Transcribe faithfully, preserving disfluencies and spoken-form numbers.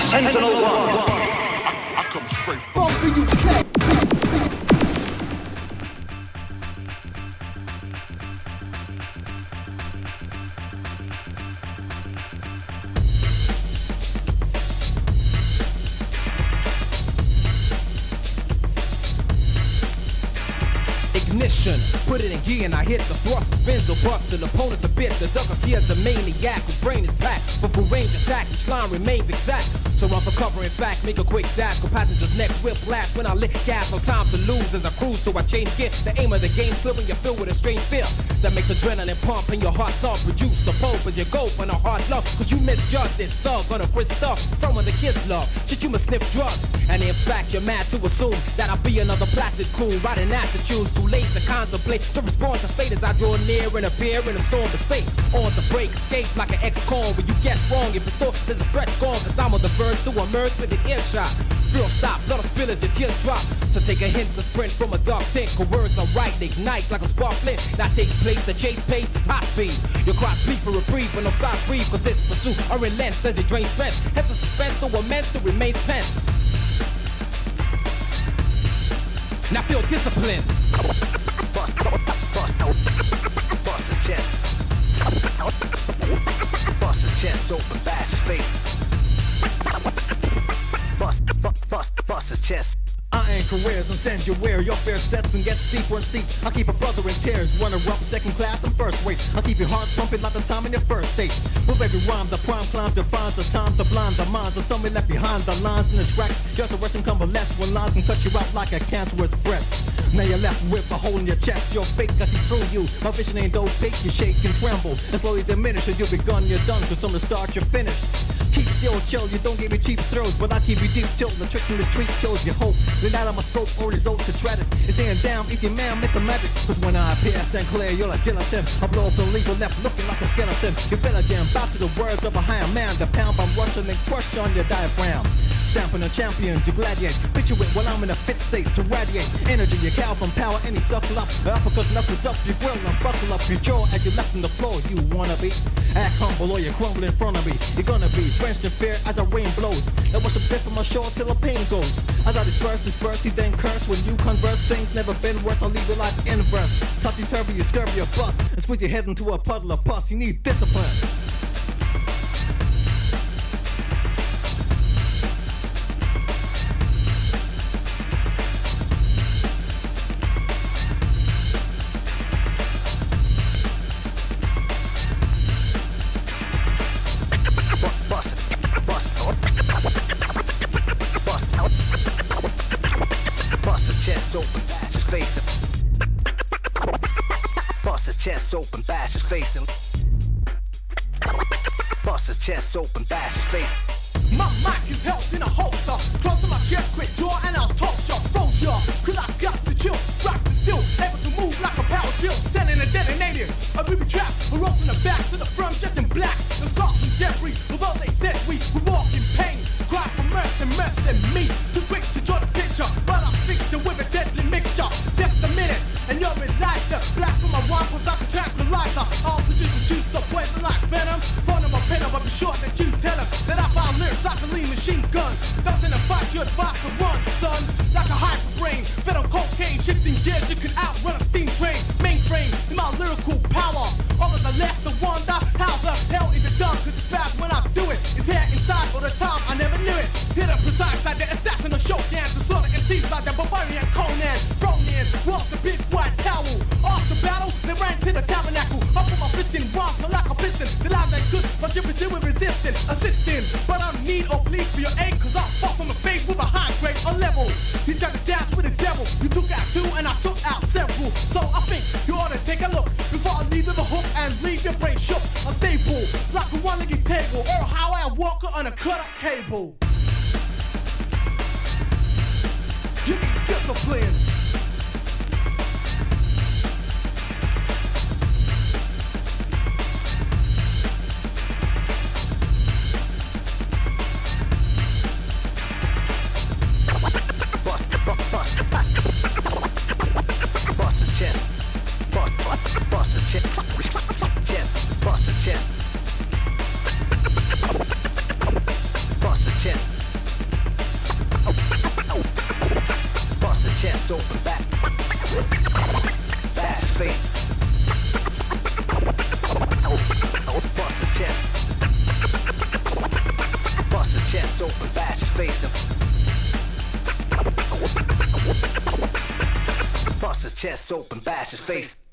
Sentinal one. I, I come straight from the U K. Ignition, put it in gear and I hit the thrust, spins or bust till opponents a bit. The ducker here's a maniac whose brain is packed for full range attack. Each line remains exact, so run for cover. In fact, make a quick dash. Go passengers next whiplash when I lick gas. No time to lose as I cruise, so I change gear. The aim of the game's clear when you're filled with a strange fear that makes adrenaline pump and your heart's all produce the pulp as you go on a hard luck. Cause you misjudge this thug on a crisp stuff. Some of the kids love, shit you must sniff drugs. And in fact, you're mad to assume that I'll be another placid cool riding acid tunes. Too late to contemplate, to respond to fate as I draw near and appear in a somber state. On the break, escape like an ex-con, but you guess wrong if you thought that the threat's gone. Cause I'm on the verge to emerge with an earshot. Feel stop, blood spill as your tears drop. So take a hint to sprint from a dark tint. Cause words are right, they ignite like a spark flint. That takes place, the chase pace is high speed. Your cross bleed for reprieve, but no side breathe. Cause this pursuit are relents as it drains strength. Hence the suspense so immense it remains tense. Now feel discipline. Bust, bust, bust a chest. Bust a chest, open, bash his face. Bust, bust, bust, bust a chest. I ain't careers and send you where your fear sets and gets steeper and steep. I keep a brother in tears, runner up second class and first rate. I keep your heart pumping like the time in your first date. With every rhyme, the prime climbs to find the time to blind the minds of somebody left behind the lines in the track. Just a rest and convalesce when lies and cut you out like a cancerous breast. Now you're left with a hole in your chest. You're fake cause he threw you. My vision ain't opaque, you shake and tremble and slowly diminish as you begun, you're done. Cause from the start you're finished. Keep still chill, you don't give me cheap thrills, but I keep you deep chill. The tricks in the street kills your hope. Then out of my scope or results to tread it. It's saying down, easy man, make a magic. Cause when I appear, stand clear, you're like gelatin. I blow up the legal left looking like a skeleton. You feel again, bow to the words of a higher man. The pound I'm rushing and crush on your diaphragm. Stamping a champion to gladiate. Picture it while I'm in a fit state to radiate energy. You cow from power, any suckle up. Uppercut knuckles up, you grill and buckle up your jaw as you left on the floor. You wanna be? Act humble or you crumble in front of me. You're gonna be drenched in fear as the rain blows. Now watch them step on my shore till the pain goes. As I disperse, disperse, he then curse. When you converse, things never been worse. I'll leave your life inverse. Topsy-turvy, you scurvy, you bust. And squeeze your head into a puddle of pus. You need discipline. Chest open, bash his face and bust his chest open, bash his face. My mic is held in a holster, close to my chest, quick jaw, and I'll toss ya, froze ya. Cause I got to chill, rock the still, able to move like a power drill, sending a detonator, a booby trap, a roast in the back to the front, just in black. The scars and debris, although they said we would walk in pain, cry for mercy, mercy me. Too quick to draw the picture, but I fixed it with a deadly mixture. Just a minute, and you're in life, the blast from my rhyme was like a tranquilizer. All produce the juice of poison like venom. Front of my pen, but be sure that you tell him that I found lyrics like a lean machine gun. That's in a fight, you're advised to run, son. Like a hyper brain, fed on cocaine, shifting gears, you can outrun a steam train. Mainframe in my lyrical power. All of the left to wonder how the hell is it done? Cause it's bad when I do it. It's here inside all the time, I never knew it. Hit a precise side, the assassin of Shogun. To slaughter M Cs like the barbarian Conan. Thrown in, lost the big white towel. Off the battle, they ran to the tabernacle. Up with my fifteen rhymes, like a piston. The line that good, but you're with resisting, assisting. But I need or plead for your aid, cause I'm far from a fade with a high grade or level. You tried to dance with the devil, you took out two and I took out several. So I think you ought to take a look before I leave with a hook and leave your brain shook. Unstable, like a one-legged table, or how I walk on a cut-up cable. You need discipline. Chest. chest open, back, bash his face. Bust his chest. Bust his chest open, bash his face. Bust his chest open, bash his face.